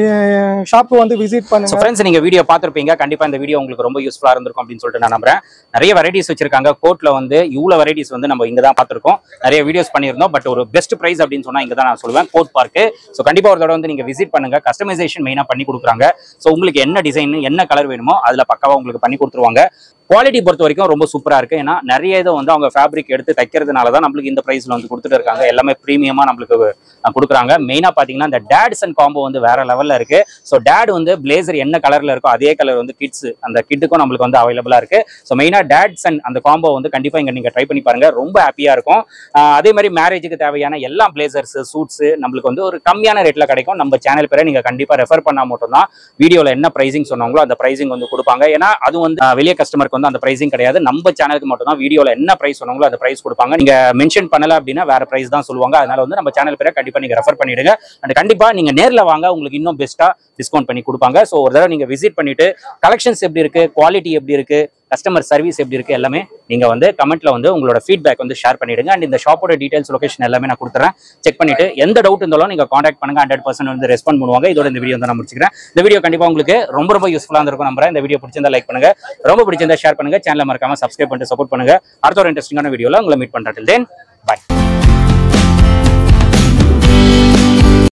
ஷாப் வந்து விசிட் பண்ணுங்க. ஃப்ரெண்ட்ஸ், நீங்க வீடியோ பார்த்திருப்பீங்க. கண்டிப்பா இந்த வீடியோ உங்களுக்கு ரொம்ப யூஸ்ஃபுல்லா இருந்திருக்கும் அப்படின்னு சொல்லிட்டு நான் நம்புறேன். நிறைய வெரைட்டிஸ் வச்சிருக்காங்க கோட்ல வந்து. இவ்வளவு வெரைட்டிஸ் வந்து நம்ம இங்க தான் பார்த்திருக்கோம், நிறைய வீடியோஸ் பண்ணியிருந்தோம். பட் ஒரு பெஸ்ட் பிரைஸ் அப்படின்னு சொன்னா இங்க தான் நான் சொல்லுவேன், கோட் பார்க்கு. ஸோ கண்டிப்பா ஒரு தடவை வந்து நீங்க விசிட் பண்ணுங்க. கஸ்டமைசேஷன் மெயினா பண்ணி கொடுக்குறாங்க. ஸோ உங்களுக்கு என்ன டிசைன் என்ன கலர் வேணுமோ அதுல பக்காவா உங்களுக்கு பண்ணி கொடுத்துருவாங்க. குவாலிட்டி பொறுத்த வரைக்கும் ரொம்ப சூப்பரா இருக்கு. ஏன்னா நிறைய இதை வந்து அவங்க ஃபேப்ரிக் எடுத்து தைக்கிறதுனால தான் நம்மளுக்கு இந்த பிரைஸ்ல வந்து கொடுத்துட்டு இருக்காங்க. எல்லாமே ப்ரீமியமா நம்மளுக்கு கொடுக்குறாங்க. மெயினா பாத்தீங்கன்னா இந்த டேட்ஸ் அண்ட் காம்போ வந்து வேற லெவல்ல இருக்கு. ஸோ டேட் வந்து பிளேசர் என்ன கலர்ல இருக்கோ அதே கலர் வந்து கிட்ஸ் அந்த கிட்டுக்கும் நம்மளுக்கு வந்து அவைலபிளா இருக்கு. ஸோ மெயினா டேட்ஸ் அண்ட் அந்த காம்போ வந்து கண்டிப்பா இங்க நீங்க ட்ரை பண்ணி பாருங்க, ரொம்ப ஹாப்பியா இருக்கும். அதே மாதிரி மேரேஜுக்கு தேவையான எல்லா பிளேசர்ஸ் சூட்ஸ் நம்மளுக்கு வந்து ஒரு கம்மியான ரேட்ல கிடைக்கும். நம்ம சேனல் பேரை நீங்க கண்டிப்பா ரெஃபர் பண்ணா மட்டும் தான் வீடியோல என்ன பிரைசிங் சொன்னாங்களோ அந்த பிரைசிங் வந்து கொடுப்பாங்க. ஏன்னா அது வந்து வெளியே கஸ்டமருக்கு வந்து அந்த பிரைசிங் கிடையாது. நம்ம சேனலுக்கு மட்டும் தான் வீடியோல என்ன பிரைஸ் சொன்னாங்களோ அந்த பிரைஸ் கொடுப்பாங்க. நீங்க மென்ஷன் பண்ணல அப்படின்னா வேற பிரைஸ் தான் சொல்லுவாங்க. அதனால வந்து நம்ம சேனல் பேரை கண்டிப்பா நீங்க ரெஃபர் பண்ணிடுங்க. அண்ட் கண்டிப்பா நீங்க நேர்ல வாங்க, உங்களுக்கு இன்னும் பெஸ்டா டிஸ்கவுண்ட் பண்ணி கொடுப்பாங்க. ஸோ ஒரு தடவை நீங்க விசிட் பண்ணிட்டு கலெக்ஷன்ஸ் எப்படி இருக்கு, குவாலிட்டி எப்படி இருக்கு, கஸ்டமர் சர்வீஸ் எப்படி இருக்கு எல்லாமே நீங்க வந்து கமெண்ட்ல வந்து உங்களோட ஃபீட்பேக் வந்து ஷேர் பண்ணிடுங்க. அண்ட் இந்த ஷாப்போட டீடைல்ஸ் லொகேஷன் எல்லாமே நான் கொடுத்துறேன். செக் பண்ணிட்டு எந்த டவுட் இருந்தாலும் நீங்க காண்டாக்ட் பண்ணுங்க. ஹண்ட்ரட் பர்சன்ட் வந்து ரெஸ்பாண்ட் பண்ணுவாங்க. இதோட இந்த வீடியோ வந்து நான் முடிச்சுக்கிறேன். இந்த வீடியோ கண்டிப்பா உங்களுக்கு ரொம்ப ரொம்ப யூஸ்ஃபுல்லா இருக்கும் நம்புறேன். இந்த வீடியோ பிடிச்சிருந்தா லைக் பண்ணுங்க, ரொம்ப பிடிச்சிருந்தா ஷேர் பண்ணுங்க, சேனலை மறக்காம சப்ஸ்கிரைப் பண்ணிட்டு சப்போர்ட் பண்ணுங்க. அடுத்த ஒரு இன்ட்ரெஸ்டிங்கான வீடியோல உங்களை மீட் பண்றேன். Then by.